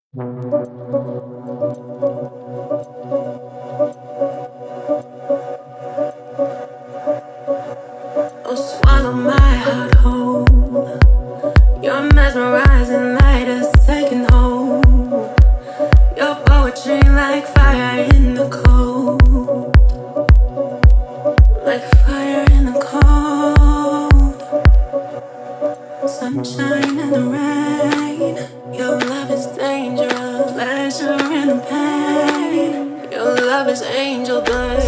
Oh, swallow my heart whole. You're mesmerizing, light a second hold. Your poetry like fire in the cold. Like fire in the cold. Sunshine and the rain. Your love is dangerous. Pleasure and the pain. Your love is angel dust.